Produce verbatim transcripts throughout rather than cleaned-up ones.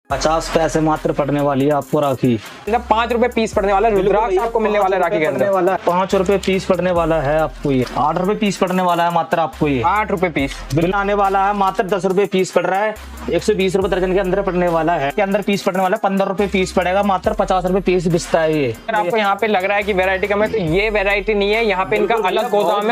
पचास पैसे मात्र पड़ने वाली है आपको राखी। पाँच रुपए पीस पड़ने वाला रुद्राक्ष आपको मिलने वाला है राखी के अंदर वाला पाँच रुपए पीस पड़ने वाला है आपको। ये आठ रुपए पीस पड़ने वाला है मात्र आपको। ये आठ रुपए पीस बिल आने वाला है मात्र दस रुपए पीस पड़ रहा है। एक सौ बीस रुपए दर्जन के अंदर पड़ने वाला है। के अंदर पीस पड़ने वाला है पंद्रह रुपए पीस पड़ेगा मात्र पचास रुपए पीस बिकता है। ये आपको यहाँ पे लग रहा है कि वैरायटी कम है, तो ये वैरायटी नहीं है, यहाँ पे इनका अलग गोदाम है।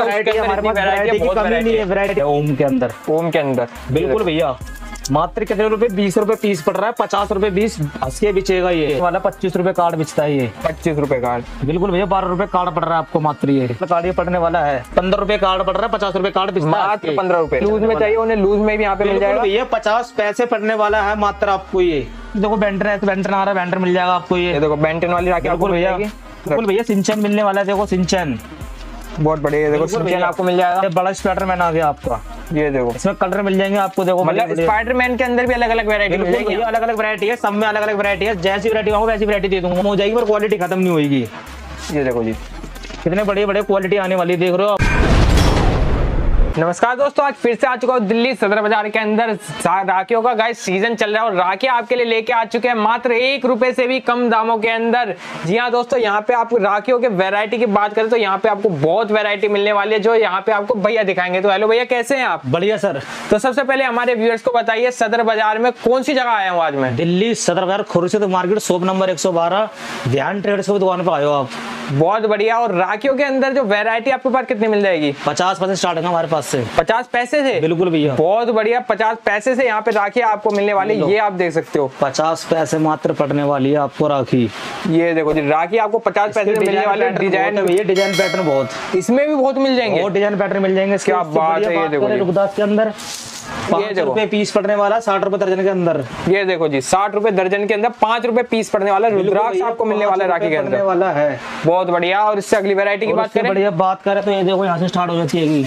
वैरायटी ओम के अंदर ओम के अंदर बिल्कुल भैया मात्र कितने रुपए बीस रुपए पीस पड़ रहा है। पचास रुपए बीस हंस के बिचेगा। ये वाला पच्चीस रुपए कार्ड बिचता है। ये पच्चीस रुपए कार्ड बिल्कुल भैया बारह रुपए कार्ड पड़ रहा है आपको मात्र। ये कार्ड ये पड़ने वाला है पंद्रह रुपए कार्ड पड़ रहा है। पचास रुपए कार्ड मात्र पंद्रह रुपए लूज में चाहिए उन्हें, लूज में भी यहाँ पे मिल जाएगा। ये पचास पैसे पड़ने वाला है मात्र आपको। ये देखो बेंटन है, बेंटन आ रहा है, बेंटन मिल जाएगा आपको। ये देखो बेंटन वाली राखी आपको भैया बिल्कुल भैया सिंचन मिलने वाला है। देखो सिंचन बहुत बढ़िया। देखो सिंचन आपको मिल जाएगा। बड़ा स्पाइडरमैन आ गया आपका। ये देखो इसमें कलर मिल जाएंगे आपको। देखो मतलब स्पाइडरमैन के अंदर भी अलग अलग वैरायटी मिल जाएगी। अलग अलग वैरायटी है, सब में अलग अलग वैरायटी है। जैसी वैरायटी हो वैसी वैरायटी दे दूंगा, हो जाएगी पर क्वालिटी खत्म नहीं होगी। ये देखो जी कितने बड़े बड़े क्वालिटी आने वाली देख रहे हो आप। नमस्कार दोस्तों, आज फिर से आ चुका हूँ दिल्ली सदर बाजार के अंदर। राखियों का गाइस सीजन चल रहा है और राखी आपके लिए लेके आ चुके हैं मात्र एक रुपए से भी कम दामों के अंदर। जी हाँ दोस्तों, यहाँ पे आप राखियों के वैरायटी की बात करें तो यहाँ पे आपको बहुत वैरायटी मिलने वाली है, जो यहाँ पे आपको भैया दिखाएंगे। तो हेलो भैया, कैसे हैं आप? बढ़िया सर। तो सबसे पहले हमारे व्यूअर्स को बताइए, सदर बाजार में कौन सी जगह आया हूँ आज मैं? दिल्ली सदर बाजार खुर्शीद मार्केट, शॉप नंबर एक सौ बारह, ध्यान ट्रेडर्स की दुकान पे आए हो आप। बहुत बढ़िया। और राखियों के अंदर जो वैरायटी आपके पास कितनी मिल जाएगी? पचास पैसे स्टार्ट है हमारे पास से। पचास पैसे से? बिल्कुल भैया बहुत बढ़िया। पचास पैसे से यहाँ पे राखी आपको मिलने वाली, ये आप देख सकते हो। पचास पैसे मात्र पड़ने वाली है आपको राखी। ये देखो जी राखी आपको पचास पैसे में मिलने वाली है। डिजाइन ये डिजाइन पैटर्न बहुत, इसमें भी बहुत मिल जाएंगे। बहुत डिजाइन पैटर्न मिल जाएंगे। क्या बात है। ये देखो रुखदास के अंदर पाँच रुपए पीस पड़ने वाला, साठ रुपए दर्जन के अंदर। ये देखो जी साठ रुपए दर्जन के अंदर पाँच रुपए पीस पड़ने वाला रुद्राक्ष आपको मिलने वाला है राखी के अंदर वाला है। बहुत बढ़िया। और इससे अगली वैरायटी की बात करें, बढ़िया बात करें तो ये देखो यहाँ से स्टार्ट हो जाती है।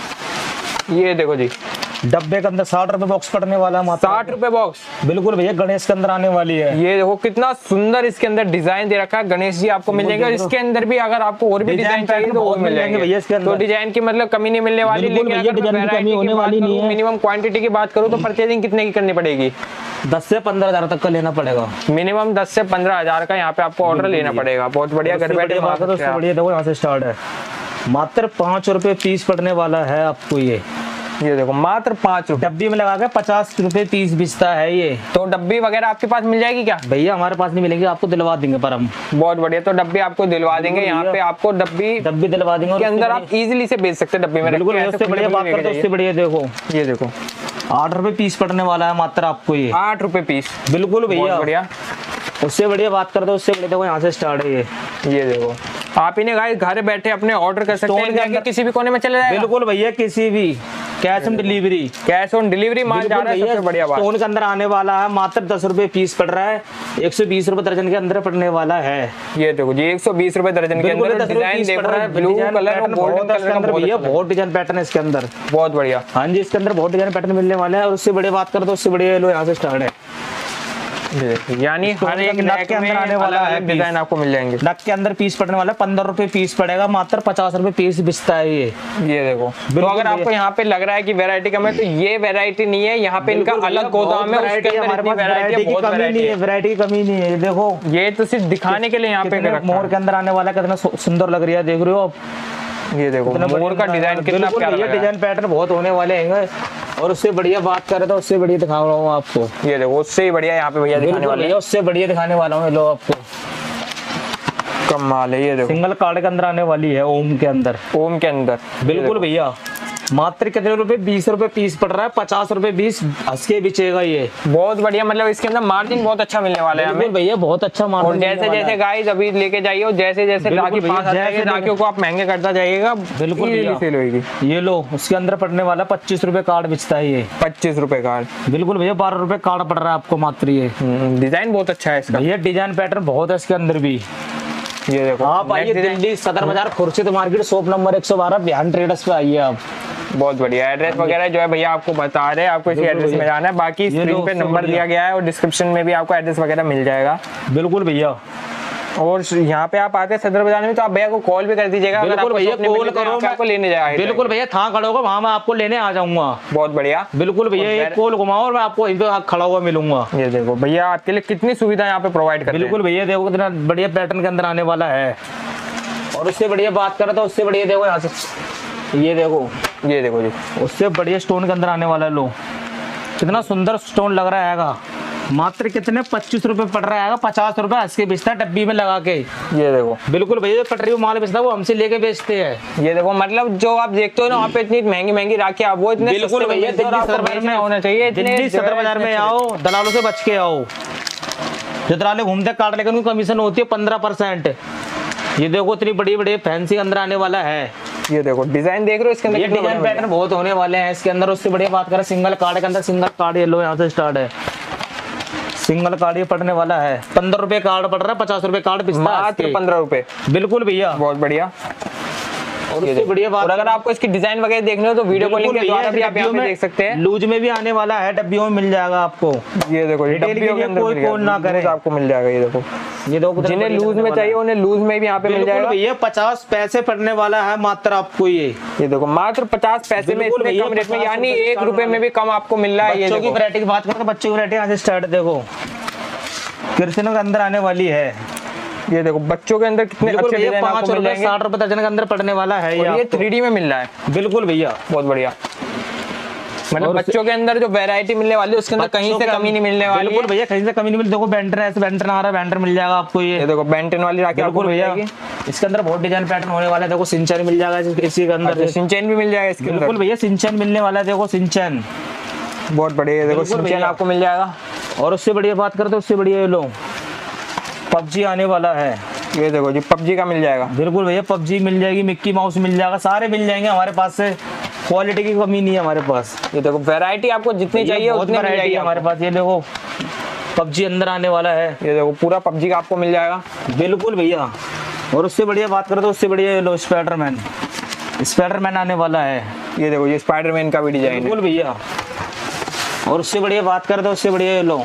ये देखो जी डब्बे के अंदर साठ रुपए बॉक्स पड़ने वाला है। साठ रुपए बॉक्स बिल्कुल भैया गणेश के अंदर आने वाली है। ये देखो कितना सुंदर इसके अंदर डिजाइन दे रखा है। गणेश जी आपको मिल जाएंगे और इसके अंदर भी अगर आपको और भी डिजाइन चाहिए तो वो मिल जाएंगे भैया इसके अंदर। तो डिजाइन की मतलब कमी नहीं मिलने वाली। लेकिन मिनिमम क्वांटिटी की बात करूँ तो परचेजिंग कितने की करनी पड़ेगी? दस से पंद्रह हजार तक का लेना पड़ेगा। मिनिमम दस से पंद्रह हजार का यहाँ पे आपको ऑर्डर लेना पड़ेगा। बहुत बढ़िया। घर बैठे बात है। बढ़िया देखो यहाँ से स्टार्ट है। मात्र पाँच रुपए पीस पड़ने वाला है आपको। ये ये देखो मात्र पाँच रुपए डब्बी में लगा के पचास रुपए पीस बिचता है। ये तो डब्बी वगैरह आपके पास मिल जाएगी क्या? भैया हमारे पास नहीं मिलेगी, आपको दिलवा देंगे पर हम। बहुत बढ़िया। तो डब्बी आपको दिलवा देंगे। यहाँ पे आपको डब्बी डब्बी दिलवा देंगे के अंदर आप इजीली से बेच सकते हैं डब्बी में। बिल्कुल उससे बढ़िया बात करते उससे बढ़िया देखो। ये देखो आठ रुपए पीस पड़ने वाला है मात्र आपको। ये आठ रुपए पीस बिल्कुल भैया बढ़िया। उससे बढ़िया बात करते उससे बढ़िया देखो यहाँ से स्टार्ट है। ये ये देखो आप इन्हें गाइस घर बैठे अपने ऑर्डर कर सकते हैं, किसी भी कोने में चले जाएगा। बिल्कुल भैया किसी भी cash on delivery cash on delivery माल जा रहा है। सबसे बढ़िया बात स्टोन के अंदर आने वाला है। मात्र दस रुपए पीस पड़ रहा है। एक सौ बीस रुपए दर्जन के अंदर पड़ने वाला है। ये देखो जी एक सौ बीस रुपए दर्जन के अंदर। डिजाइन देखो ब्लू कलर और गोल्डन कलर का भैया बहुत डिजाइन पैटर्न है इसके अंदर। बहुत बढ़िया। हाँ जी इसके अंदर बहुत डिजाइन पैटर्न मिलने वाला है। और उससे बढ़िया बात कर दो उससे बढ़िया लो यहाँ से स्टार्ट है। यानी हर एक नग के अंदर आने वाला है डिजाइन आपको मिल जाएंगे। नग के अंदर पीस पड़ने वाला पंद्रह रुपए पीस पड़ेगा। मात्र पचास रुपए पीस बिचता है। ये ये देखो। तो अगर आपको यहाँ पे लग रहा है कि वैरायटी कम है तो ये वैरायटी नहीं है, यहाँ पे इनका अलग गोदाम है। वैरायटी की कमी नहीं है। देखो ये तो सिर्फ दिखाने के लिए यहाँ पे मोर के अंदर आने वाला कितना सुंदर लग रहा है। देख रहे हो आप। ये देखो मोर का डिजाइन कितना प्यारा है। डिजाइन पैटर्न बहुत होने वाले हैं। और उससे बढ़िया बात करें तो उससे बढ़िया दिखा रहा हूँ आपको। ये देखो उससे ही बढ़िया यहाँ पे भैया दिखाने वाले हैं। उससे बढ़िया दिखाने वाला हूँ। लो आपको कमाल है। ये देखो सिंगल कार्ड के अंदर आने वाली है। ओम के अंदर ओम के अंदर बिल्कुल भैया मात्र कितने रुपए बीस रुपए पीस पड़ रहा है। पचास रुपए बीस हंस के बिचेगा। ये बहुत बढ़िया। मतलब इसके अंदर मार्जिन बहुत अच्छा मिलने वाला है हमें भैया। बहुत अच्छा मार्जिन। और जैसे जैसे गाइस अभी लेके जाइए और जैसे जैसे राखी पास आ जाएगी राखियों को आप महंगे करता जाइएगा। बिल्कुल सेल होगी। ये लो उसके अंदर पड़ने वाला पच्चीस रुपए कार्ड बिचता है। ये पच्चीस रुपए कार्ड बिल्कुल भैया बारह रुपए कार्ड पड़ रहा है आपको मात्र। ये डिजाइन बहुत अच्छा है इसका भैया। डिजाइन पैटर्न बहुत है इसके अंदर भी। ये देखो आप आइए दिल्ली सदर बाजार खुर्शीद मार्केट, शॉप नंबर एक सौ बारह, ध्यान ट्रेडर्स पे आइए आप। बहुत बढ़िया। एड्रेस वगैरह जो है भैया आपको बता रहे हैं, आपको इसी एड्रेस में जाना है। बाकी स्क्रीन पे नंबर दिया गया है और डिस्क्रिप्शन में भी आपको एड्रेस वगैरह मिल जाएगा। बिल्कुल भैया। और यहाँ पे आप आते हैं सदर बाजार में तो आप भैया को कॉल भी कर दीजिएगा। बिल्कुल भैया कॉल करो, आपको लेने जाएगा। बिल्कुल भैया था खड़ा होगा वहाँ मैं आपको लेने आ जाऊंगा। बहुत बढ़िया। बिल्कुल भैया एक कॉल घुमाओ और मैं आपको यहीं पे खड़ा हुआ मिलूंगा। ये देखो भैया आपके लिए कितनी सुविधा यहाँ पे प्रोवाइड कर रहे हैं। बिल्कुल भैया देखो कितना बढ़िया पैटर्न के अंदर आने वाला है। और उससे बढ़िया बात करें तो उससे बढ़िया देखो यहाँ से, ये देखो ये देखो जी, उससे बढ़िया स्टोन के अंदर आने वाला है। लो कितना सुंदर स्टोन लग रहा है। मात्र कितने पच्चीस रुपए पड़ रहा है, पचास रुपए हंस के बेचता है डब्बी में लगा के। ये देखो बिल्कुल भैया जो पटरी में माल बेचता है वो हमसे लेके बेचते हैं। ये देखो मतलब जो आप देखते हो ना वहाँ पे इतनी महंगी महंगी राखी आप वो इतने बिल्कुल भैया दिल्ली सदर बाजार में होना चाहिए। दिल्ली सदर बाजार में आओ, दलालों से बच के आओ। जो दलाले घूमते काट लेकर उनकी कमीशन होती है पंद्रह परसेंट। ये देखो इतनी बड़ी बड़ी फैंसी अंदर आने वाला है। ये देखो डिजाइन देख रहे हो इसके अंदर, ये डिजाइन पैटर्न बहुत होने वाले हैं इसके अंदर। उससे बढ़िया बात करें सिंगल कार्ड के अंदर, सिंगल कार्ड ये लो यहाँ से स्टार्ट है। सिंगल कार्ड ये पड़ने वाला है पंद्रह रुपए कार्ड पड़ रहा है, पचास रुपए कार्ड मात्र पंद्रह रुपए। बिल्कुल भैया बहुत बढ़िया। और उससे बढ़िया बात, और अगर आपको इसकी डिजाइन वगैरह देखनी हो तो वीडियो कॉलिंग के द्वारा भी आप यहाँ पे देख सकते हैं। लूज में भी आने वाला है, डब्बियों में मिल जाएगा आपको। ये देखो डब्बियों के अंदर कोई कौन ना करे आपको मिल जाएगा। ये देखो ये देखो जिन्हें लूज में चाहिए उन्हें लूज में भी यहाँ पे मिल जाएगा। ये पचास पैसे पड़ने वाला है मात्र आपको। ये ये देखो मात्र पचास पैसे में इतने कम रेट में, यानी एक रुपए में भी कम आपको मिल रहा है। ये बच्चों की वैरायटी की बात करें तो बच्चों की वैरायटी यहाँ से स्टार्ट देखो कृष्ण के अंदर आने वाली है। ये देखो बच्चों के अंदर कितने अच्छे डिजाइन आपको मिल जाएंगे। साठ रुपए दर्जन के अंदर पड़ने वाला है। ये थ्री डी में मिल रहा है। बिल्कुल भैया बहुत बढ़िया। मतलब बच्चों के अंदर जो वैरायटी मिलने वाली है उसके अंदर कहीं से कमी नहीं मिलने वाली। बिल्कुल भैया कहीं से कमी नहीं मिल। देखो बेंटन ऐसे बेंटन आ रहा है, बेंटन मिल जाएगा आपको। ये देखो बेंटन वाली राखी आपको भैया इसके अंदर बहुत डिजाइन पैटर्न होने वाला है। देखो सिंचन मिल जाएगा इसी के अंदर, सिंचन भी मिल जाएगा इसके अंदर। बिल्कुल भैया सिंचन मिलने वाला है। देखो सिंचन बहुत बढ़िया। देखो सिंचन आपको मिल जाएगा। और उससे बढ़िया बात करते उससे बढ़िया ये लो पबजी आने वाला है। ये देखो जी पबजी का मिल जाएगा। बिल्कुल भैया पबजी मिल जाएगी, मिक्की माउस मिल जाएगा, सारे मिल जाएंगे हमारे पास से। क्वालिटी की कमी नहीं है हमारे पास। ये देखो वैरायटी आपको जितनी चाहिए उतनी मिल जाएगी हमारे पास। ये देखो पबजी अंदर आने वाला है। ये देखो पूरा पबजी का आपको मिल जाएगा। बिल्कुल भैया। और उससे बढ़िया बात करें तो उससे बढ़िया ये लो स्पाइडरमैन, स्पाइडरमैन आने वाला है। ये देखो ये स्पाइडरमैन का भी डिजाइन है। बिल्कुल भैया। और उससे बढ़िया बात करें तो उससे बढ़िया ये लो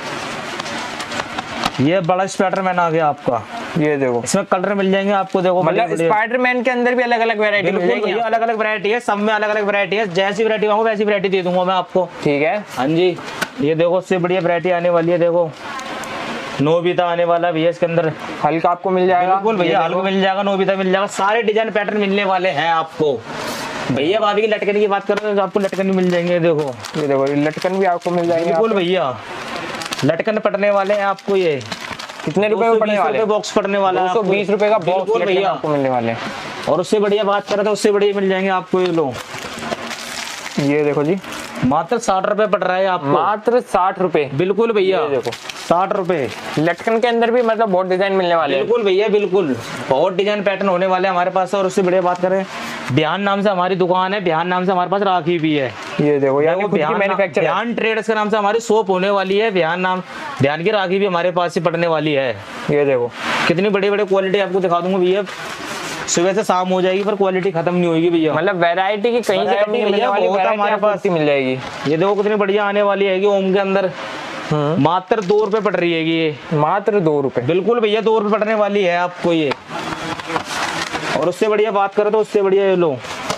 ये बड़ा स्पाइडरमैन आ गया आपका। ये देखो इसमें कलर मिल जाएंगे आपको। देखो मतलब स्पाइडरमैन के अंदर भी अलग अलग वैरायटी मिल जाएगी। अलग अलग वैरायटी है, सब में अलग अलग वैरायटी है। जैसी वैरायटी मांगो वैसी वैरायटी दे दूंगा मैं आपको। ठीक है। हाँ जी। ये देखो उससे बढ़िया वैरायटी आने वाली है। देखो नोबिता आने वाला भैया इसके अंदर। हल्का आपको मिल जाएगा। बिल्कुल भैया हल्का मिल जाएगा, नोबिता मिल जाएगा, सारे डिजाइन पैटर्न मिलने वाले हैं आपको। भैया भाभी की लटकन की बात करें तो आपको लटकन भी मिल जाएंगे। देखो ये देखो लटकन भी आपको मिल जाएंगे। बिल्कुल भैया लटकन पड़ने वाले हैं आपको। ये कितने रुपए में पड़ने वाले? बॉक्स पड़ने वाला है दो सौ बीस रुपए का बॉक्स भैया आपको मिलने वाले। और उससे बढ़िया बात करें तो उससे बढ़िया मिल जाएंगे आपको। ये लो ये देखो जी मात्र साठ रुपए पड़ रहा है आपको। मात्र साठ रुपए। बिल्कुल भैया देखो साठ रुपए। लटकन के अंदर भी मतलब बहुत डिजाइन मिलने वाले हैं। बिल्कुल भैया बिल्कुल बहुत डिजाइन पैटर्न होने वाले हैं हमारे पास। और उससे बढ़िया बात करें बिहान नाम से हमारी दुकान है, बिहान नाम से हमारे पास राखी भी है। ये देखो यानी खुद की मैन्युफैक्चर बिहान ट्रेडर्स के नाम से हमारी शॉप होने वाली है। बिहान नाम बिहान की राखी भी हमारे पास ही पड़ने वाली है। ये देखो कितनी बड़ी बड़ी क्वालिटी आपको दिखा दूंगा भैया। सुबह से शाम हो जाएगी पर क्वालिटी खत्म नहीं होगी भैया। मतलब वैरायटी की कहीं से कमी मिलने वाली हमारे पास मिल जाएगी। ये देखो कितनी बढ़िया आने वाली है ओम के अंदर। मात्र दो रुपए पड़ रही है ये। मात्र दो रुपए। बिल्कुल भैया दो रुपए पड़ने वाली है आपको ये। और उससे बढ़िया बात करें तो उससे बढ़िया ये लो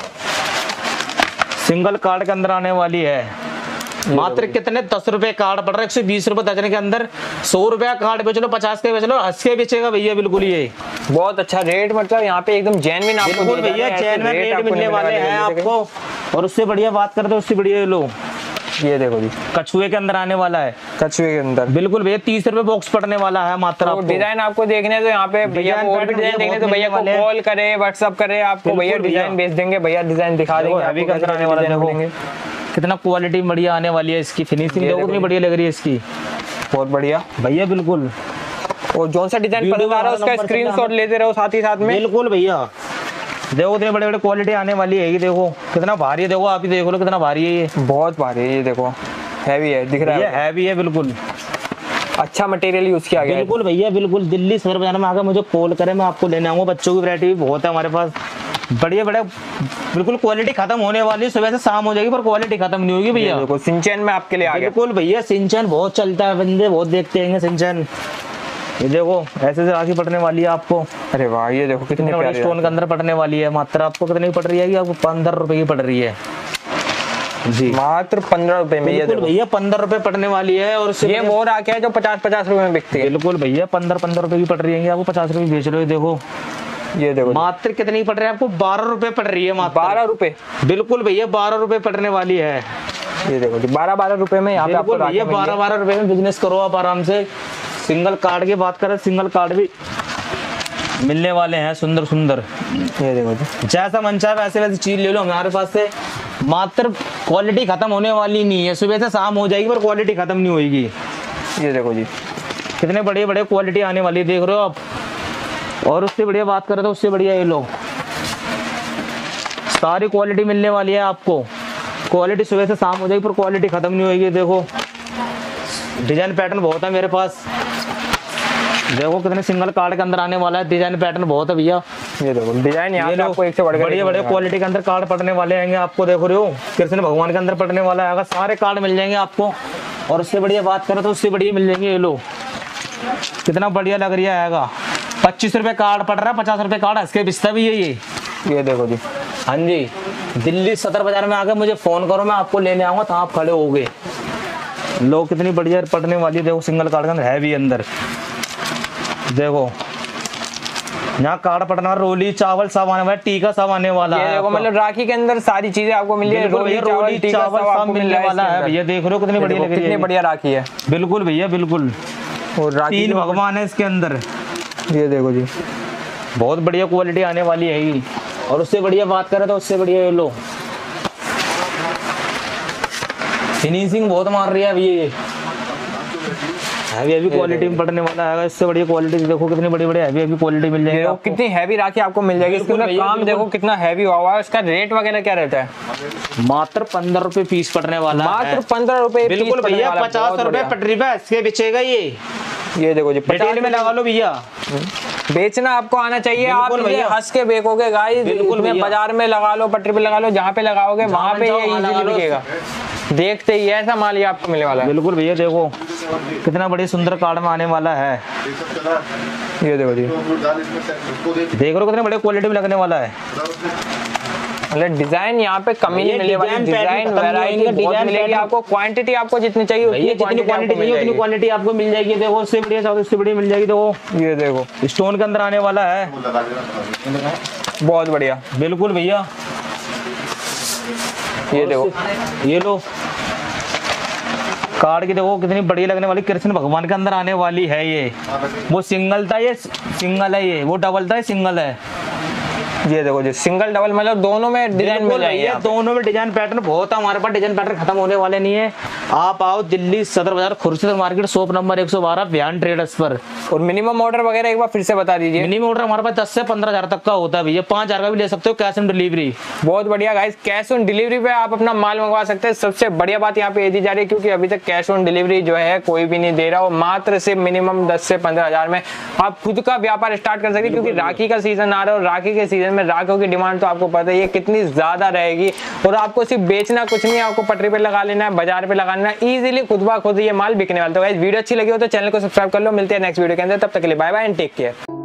सिंगल कार्ड के अंदर आने वाली है। मात्र कितने दस रुपए कार्ड पड़ रहा है, एक सौ बीस रुपए दर्जन के अंदर। सौ रुपया कार्ड बेच लो, पचास के बेच लो, अस्सी बेचेगा भैया। बिल्कुल ये बहुत अच्छा रेट, मतलब यहाँ पे एकदम जेन्युइन आपको भैया जेन्युइन रेट मिलने वाले हैं आपको। और उससे बढ़िया बात करते उससे बढ़िया लो ये देखो जी कछुए के अंदर आने वाला है। कछुए के अंदर बिल्कुल भैया तीस रुपए बॉक्स पड़ने वाला है मात्र। तो डिजाइन आपको देखने तो यहाँ पे भैया और भी डिजाइन देखने तो भैया को कॉल करे, व्हाट्सअप करे, आपको भैया डिजाइन भेज देंगे, भैया डिजाइन दिखा देंगे। अभी के अंदर आने वाला है, कितना क्वालिटी बढ़िया आने वाली है इसकी। फिनिशिंग देखो कितनी बढ़िया लग रही है इसकी। बहुत बढ़िया भैया बिल्कुल। और जो सा डिजाइन पसंद आ रहा है उसका स्क्रीनशॉट लेते रहो साथ ही साथ में। बिल्कुल भैया देखो इतने बड़े बड़े क्वालिटी आने वाली है। ये देखो कितना भारी है, देखो आप ही देख लो कितना भारी है ये। बहुत भारी है ये, देखो हैवी है, दिख रहा है हैवी है बिल्कुल। अच्छा मटेरियल यूज किया गया है। बिल्कुल भैया बिल्कुल। दिल्ली सदर बाजार में आकर मुझे कॉल करें, मैं आपको लेने आऊंगा। बच्चों की वैरायटी भी बहुत है हमारे पास, बढ़िया बढ़िया। बिल्कुल क्वालिटी खत्म होने वाली है, सुबह से शाम हो जाएगी पर क्वालिटी खत्म नहीं होगी भैया। देखो सिंचन में आपके लिए आ गया। बिल्कुल भैया सिंचन बहुत चलता है, बंदे बहुत देखते हैं सिंचन। ये देखो ऐसे से राखी पड़ने वाली है आपको। अरे वाह, ये देखो कितने बड़े प्यारे स्टोन के अंदर पड़ने वाली है। मात्र आपको कितनी पड़ रही है? आपको पंद्रह रुपए की पड़ रही है जी, मात्र पंद्रह रुपए में। ये देखो भैया पंद्रह रुपए पड़ने वाली है। और ये वो राखी है जो पचास पचास रुपए में बिकती है। बिल्कुल भैया पंद्रह पंद्रह रुपए की पड़ रही है, आपको पचास रुपए बेच रहे हो। देखो ये देखो मात्र कितनी पड़ रही है आपको? बारह रुपए पड़ रही है मात्र। बारह रुपए? बिल्कुल भैया बारह रुपए पड़ने वाली है। ये देखो जी, बारह बारह रुपए में यहाँ पे आपको भैया बारह बारह रुपए में बिजनेस करो आप आराम से। सिंगल कार्ड की बात करें, सिंगल कार्ड भी मिलने वाले हैं सुंदर सुंदर। ये देखो जी, जैसा मन चाहे वैसे वैसे चीज ले लो हमारे पास से। मात्र क्वालिटी खत्म होने वाली नहीं है, सुबह से शाम हो जाएगी पर क्वालिटी खत्म नहीं होगी। ये देखो जी, कितने बड़े बड़े क्वालिटी आने वाली है, देख रहे हो आप। और उससे बढ़िया बात करें तो उससे बढ़िया ये लो, सारी क्वालिटी मिलने वाली है आपको। क्वालिटी सुबह से शाम हो जाएगी पर क्वालिटी खत्म नहीं होगी। देखो डिजाइन पैटर्न बहुत है मेरे पास। देखो कितने सिंगल कार्ड के अंदर आने वाला है, डिजाइन पैटर्न बहुत है भैया। ये देखो डिजाइन यहाँ पे आपको एक से बढ़कर बड़े बड़े क्वालिटी के अंदर कार्ड पड़ने वाले हैं आपको। देखो रहे हो कृष्ण भगवान के अंदर पड़ने वाला है, सारे कार्ड मिल जाएंगे आपको। और उससे बढ़िया बात करें तो उससे बढ़िया मिल जाएंगे। ये लो कितना बढ़िया लग रही है। पच्चीस रुपए कार्ड पड़ रहा है, पचास रुपए कार्ड हंस के बिस्ता भी है ये। ये देखो जी, हाँ जी, दिल्ली सदर बाजार में आके मुझे फोन करो, मैं आपको लेने आऊंगा तो आप खड़े होगे। लो कितनी बढ़िया पड़ने वाली है। देखो सिंगल कार्ड के अंदर है भी अंदर। देखो यहाँ कार्ड पड़ने वाला, रोली चावल सब आने वाला, टीका सब आने वाला है। देखो मतलब राखी के अंदर सारी चीजें आपको मिल रही है। रोली रोली चावल सब मिलने वाला है भैया। देख रहे हो कितनी बढ़िया लग रही है, कितनी बढ़िया राखी है। बिल्कुल भैया बिल्कुल। और राखी तीन भगवान है इसके अंदर। ये देखो जी, बहुत बढ़िया क्वालिटी आने वाली है ही। और उससे बढ़िया बात करें तो उससे बढ़िया ये लो, फिनिशिंग बहुत मार रही है अभी ये। हैवी हैवी क्वालिटी में पड़ने वाला है। इससे बढ़िया क्वालिटी देखो कितनी बड़ी बड़ी हैवी हैवी क्वालिटी मिल जाएगी। कितनी हैवी राखी आपको मिल जाएगी। इसका काम देखो कितना हैवी हुआ हुआ है। इसका रेट वगैरह क्या रहता है? मात्र पंद्रह रुपए पीस पड़ने वाला है। मात्र पंद्रह रुपए? बिल्कुल भैया, पचास रुपए पटरी पे इसके बिचेगा ये। ये देखो जी, रिटेल में लगा लो भैया। बेचना आपको आना चाहिए। आप ये हंस के बेचोगे गाइस। बिल्कुल में बाजार में लगा लो, पटरी पे लगा लो, जहाँ पे लगाओगे वहाँ पे ये इजीली बिकेगा। देखते ही ऐसा माल ही आपको मिलने वाला है। बिल्कुल भैया, देखो कितना बड़ी सुंदर कार्ड में आने वाला है। ये देखो जी, देख रहे हो कितने बड़े क्वालिटी में लगने वाला है। मतलब डिजाइन यहाँ पे कमी नहीं मिलने वाली, डिजाइन वैरायटी बहुत मिलेगी आपको। क्वांटिटी आपको जितनी चाहिए उतनी जितनी क्वांटिटी चाहिए उतनी क्वांटिटी आपको मिल जाएगी। देखो उससे बढ़िया उससे बढ़िया मिल जाएगी। देखो ये देखो स्टोन के अंदर आने वाला है, बहुत बढ़िया। बिल्कुल भैया, ये देखो, ये लो कार्ड की देखो कितनी बढ़िया लगने वाली। कृष्ण भगवान के अंदर आने वाली है ये। वो सिंगल था, ये सिंगल है। ये वो डबल था, ये सिंगल है। ये देखो जी, सिंगल डबल मतलब दोनों में डिजाइन मिल जाएगी। दोनों में डिजाइन पैटर्न बहुत है हमारे पास। डिजाइन पैटर्न खत्म होने वाले नहीं है। आप आओ दिल्ली सदर बाजार खुर्शीद मार्केट, शॉप नंबर एक सौ बारह बयान ट्रेडर्स पर। और मिनिमम ऑर्डर वगैरह एक बार फिर से बता दीजिए। मिनिमम ऑर्डर हमारे पास दस से पंद्रह हजार तक का होता है भैया। पांच हजार का भी ले सकते हो कैश ऑन डिलीवरी। बहुत बढ़िया गाइस, कैश ऑन डिलीवरी पे आप अपना माल मंगवा सकते हैं। सबसे बढ़िया बात यहाँ पे ये दी जा रही है क्योंकि अभी तक कैश ऑन डिलीवरी जो है कोई भी नहीं दे रहा हो। मात्र से मिनिमम दस से पंद्रह हजार में आप खुद का व्यापार स्टार्ट कर सकते हैं क्योंकि राखी का सीजन आ रहा है और राखी के सीजन में राखियों की डिमांड तो आपको पता है ये कितनी ज्यादा रहेगी। और आपको सिर्फ बेचना कुछ नहीं है, आपको पटरी पे लगा लेना है, बाजार पे लगा लेना है, इजीली खुद ब खुद ये माल बिकने वाला है। तो गाइस वीडियो अच्छी लगी हो तो चैनल को सब्सक्राइब कर लो। मिलते हैं नेक्स्ट वीडियो के अंदर, तब तक के लिए bye bye and take care.